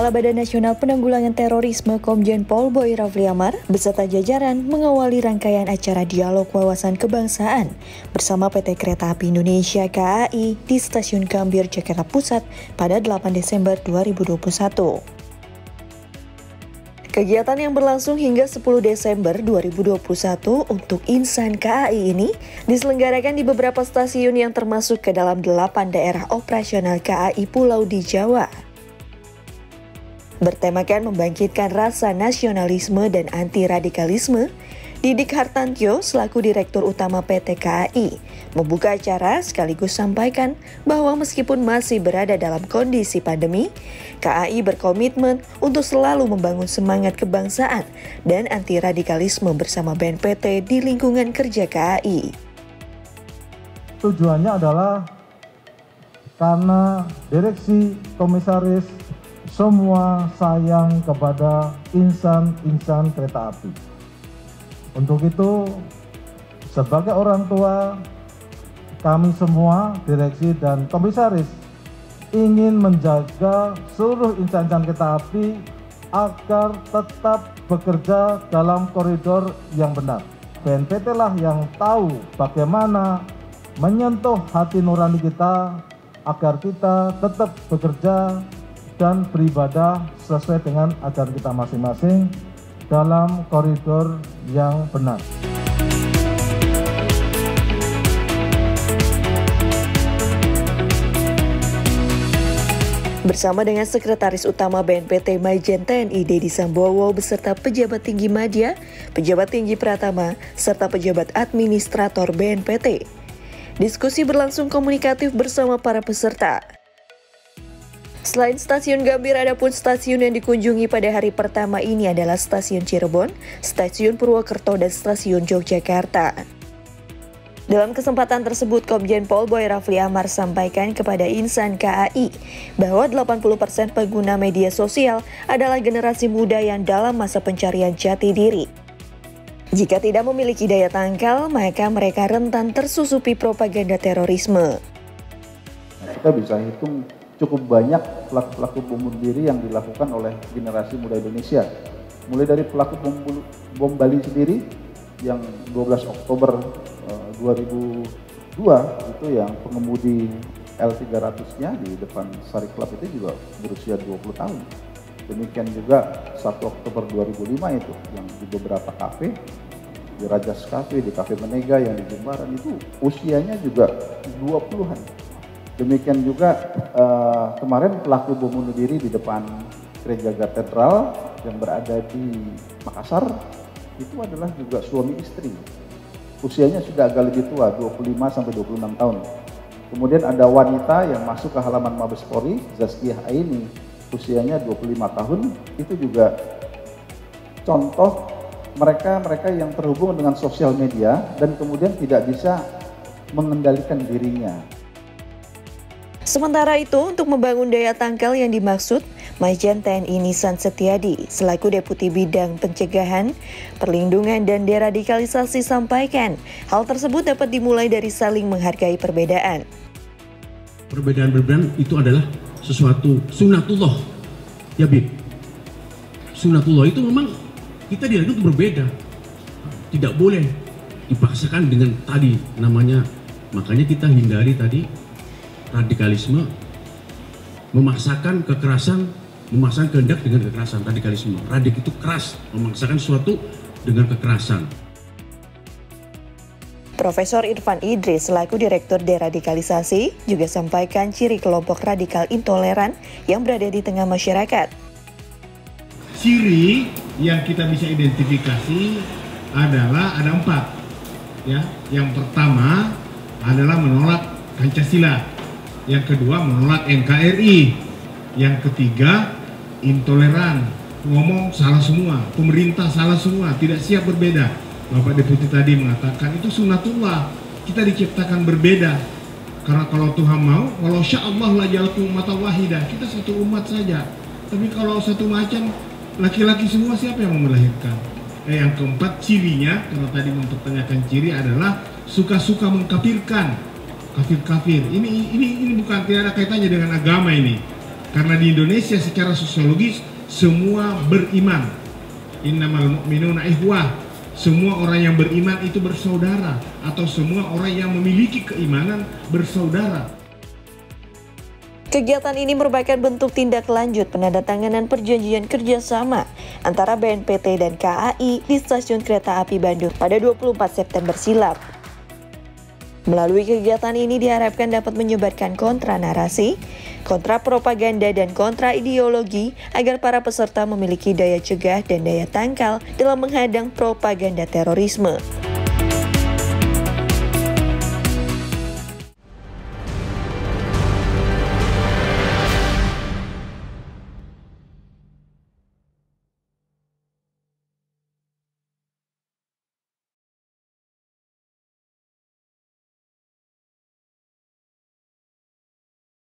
Kepala Badan Nasional Penanggulangan Terorisme Komjen Pol Boy Rafli Amar beserta jajaran mengawali rangkaian acara dialog wawasan kebangsaan bersama PT Kereta Api Indonesia (KAI) di Stasiun Gambir, Jakarta Pusat pada 8 Desember 2021. Kegiatan yang berlangsung hingga 10 Desember 2021 untuk insan KAI ini diselenggarakan di beberapa stasiun yang termasuk ke dalam 8 daerah operasional KAI Pulau di Jawa. Bertemakan membangkitkan rasa nasionalisme dan anti-radikalisme, Didik Hartantyo selaku Direktur Utama PT KAI membuka acara sekaligus sampaikan bahwa meskipun masih berada dalam kondisi pandemi, KAI berkomitmen untuk selalu membangun semangat kebangsaan dan anti-radikalisme bersama BNPT di lingkungan kerja KAI. Tujuannya adalah karena direksi, komisaris, semua sayang kepada insan-insan kereta api. Untuk itu, sebagai orang tua, kami semua, direksi dan komisaris, ingin menjaga seluruh insan-insan kereta api agar tetap bekerja dalam koridor yang benar. BNPT lah yang tahu bagaimana menyentuh hati nurani kita agar kita tetap bekerja dan beribadah sesuai dengan ajaran kita masing-masing dalam koridor yang benar. Bersama dengan Sekretaris Utama BNPT Majen TNI Dedi Sambowo beserta pejabat tinggi Madya, pejabat tinggi Pratama, serta pejabat administrator BNPT. Diskusi berlangsung komunikatif bersama para peserta. Selain Stasiun Gambir, ada pun stasiun yang dikunjungi pada hari pertama ini adalah Stasiun Cirebon, Stasiun Purwokerto, dan Stasiun Yogyakarta. Dalam kesempatan tersebut, Komjen Pol Boy Rafli Amar sampaikan kepada insan KAI bahwa 80% pengguna media sosial adalah generasi muda yang dalam masa pencarian jati diri. Jika tidak memiliki daya tangkal, maka mereka rentan tersusupi propaganda terorisme. Kita bisa hitung cukup banyak pelaku-pelaku bom bunuh diri yang dilakukan oleh generasi muda Indonesia. Mulai dari pelaku bom Bali sendiri yang 12 Oktober 2002 itu yang pengemudi L300-nya di depan Sari Club itu juga berusia 20 tahun. Demikian juga 1 Oktober 2005 itu yang di beberapa kafe, di Rajas Cafe, di Cafe Menega yang di Jembaran itu usianya juga 20-an. Demikian juga kemarin pelaku bom bunuh diri di depan Gereja Katedral yang berada di Makassar itu adalah juga suami istri. Usianya sudah agak lebih tua, 25-26 tahun. Kemudian ada wanita yang masuk ke halaman Mabes Polri, Zazkiyah Aini, usianya 25 tahun. Itu juga contoh mereka yang terhubung dengan sosial media dan kemudian tidak bisa mengendalikan dirinya. Sementara itu, untuk membangun daya tangkal yang dimaksud, Majen TNI Nisan Setiadi selaku Deputi Bidang Pencegahan, Perlindungan dan Deradikalisasi sampaikan, hal tersebut dapat dimulai dari saling menghargai perbedaan. Perbedaan itu adalah sesuatu sunatullah, ya Bib. Sunatullah itu memang kita dianggap berbeda, tidak boleh dipaksakan dengan tadi namanya, makanya kita hindari tadi radikalisme, memaksakan kekerasan, memaksakan kehendak dengan kekerasan, radikalisme. Radik itu keras, memaksakan sesuatu dengan kekerasan. Profesor Irfan Idris selaku Direktur Deradikalisasi juga sampaikan ciri kelompok radikal intoleran yang berada di tengah masyarakat. Ciri yang kita bisa identifikasi adalah ada 4. Ya, yang pertama adalah menolak Pancasila. Yang kedua menolak NKRI, yang ketiga intoleran, ngomong salah semua, pemerintah salah semua, tidak siap berbeda. Bapak Deputi tadi mengatakan itu sunatullah, kita diciptakan berbeda. Karena kalau Tuhan mau, walau sya'allah la ja'altum ummatan wahidah, kita satu umat saja. Tapi kalau satu macam, laki-laki semua siapa yang mau melahirkan? Yang keempat cirinya, kalau tadi mempertanyakan ciri adalah suka-suka mengkafirkan. Kafir-kafir, ini bukan, tidak ada kaitannya dengan agama ini. Karena di Indonesia secara sosiologis semua beriman. Innamal mu'minuna ikhwah. Semua orang yang beriman itu bersaudara, atau semua orang yang memiliki keimanan bersaudara. Kegiatan ini merupakan bentuk tindak lanjut penandatanganan perjanjian kerjasama antara BNPT dan KAI di Stasiun Kereta Api Bandung pada 24 September silam. Melalui kegiatan ini diharapkan dapat menyebarkan kontra narasi, kontra propaganda, dan kontra ideologi agar para peserta memiliki daya cegah dan daya tangkal dalam menghadang propaganda terorisme.